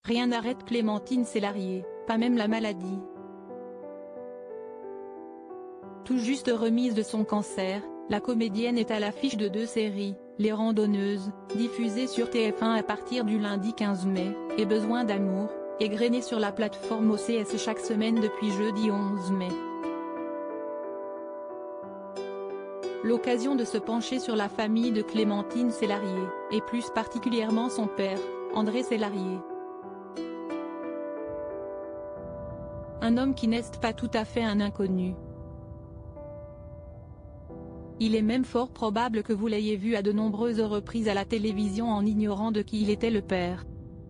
Rien n'arrête Clémentine Célarié, pas même la maladie. Tout juste remise de son cancer, la comédienne est à l'affiche de 2 séries, Les Randonneuses, diffusées sur TF1 à partir du lundi 15 mai, et Besoin d'amour, égrenée sur la plateforme OCS chaque semaine depuis jeudi 11 mai. L'occasion de se pencher sur la famille de Clémentine Célarié, et plus particulièrement son père, André Célarié. Un homme qui n'est pas tout à fait un inconnu. Il est même fort probable que vous l'ayez vu à de nombreuses reprises à la télévision en ignorant de qui il était le père.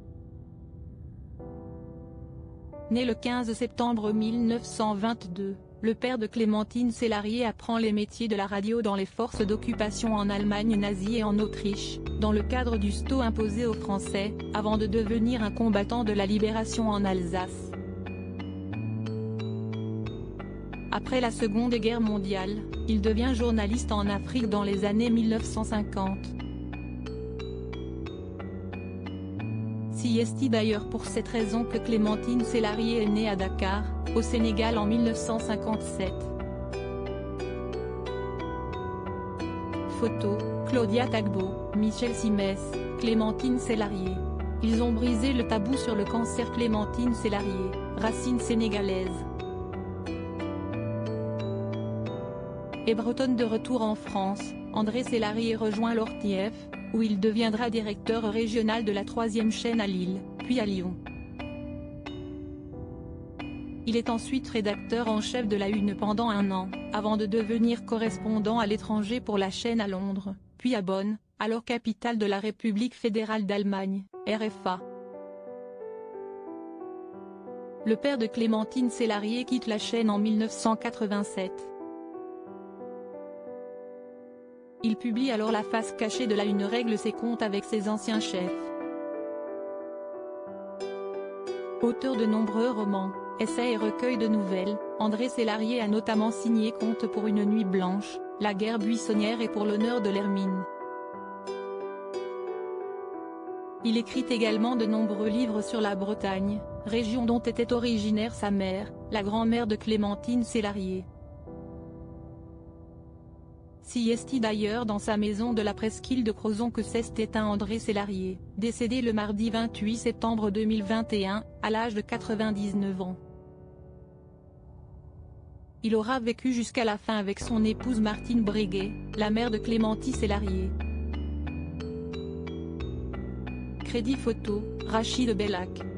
Né le 15 septembre 1922, le père de Clémentine Célarié apprend les métiers de la radio dans les forces d'occupation en Allemagne nazie et en Autriche, dans le cadre du STO imposé aux Français, avant de devenir un combattant de la libération en Alsace. Après la Seconde Guerre mondiale, il devient journaliste en Afrique dans les années 1950. C'est d'ailleurs pour cette raison que Clémentine Célarié est née à Dakar, au Sénégal en 1957. Photo, Claudia Tagbo, Michel Simès, Clémentine Célarié. Ils ont brisé le tabou sur le cancer. Clémentine Célarié, racine sénégalaise et bretonne. De retour en France, André Célarié rejoint l'ORTF, où il deviendra directeur régional de la 3e chaîne à Lille, puis à Lyon. Il est ensuite rédacteur en chef de la Une pendant 1 an, avant de devenir correspondant à l'étranger pour la chaîne à Londres, puis à Bonn, alors capitale de la République fédérale d'Allemagne, RFA. Le père de Clémentine Célarié quitte la chaîne en 1987. Il publie alors la face cachée de la Une, règle ses comptes avec ses anciens chefs. Auteur de nombreux romans, essais et recueils de nouvelles, André Célarié a notamment signé Contes pour une nuit blanche, La guerre buissonnière et Pour l'honneur de l'Hermine. Il écrit également de nombreux livres sur la Bretagne, région dont était originaire sa mère, la grand-mère de Clémentine Célarié. C'est d'ailleurs dans sa maison de la presqu'île de Crozon que s'est éteint André Célarié, décédé le mardi 28 septembre 2021, à l'âge de 99 ans. Il aura vécu jusqu'à la fin avec son épouse Martine Breguet, la mère de Clémentine Célarié. Crédit photo, Rachid Bellac.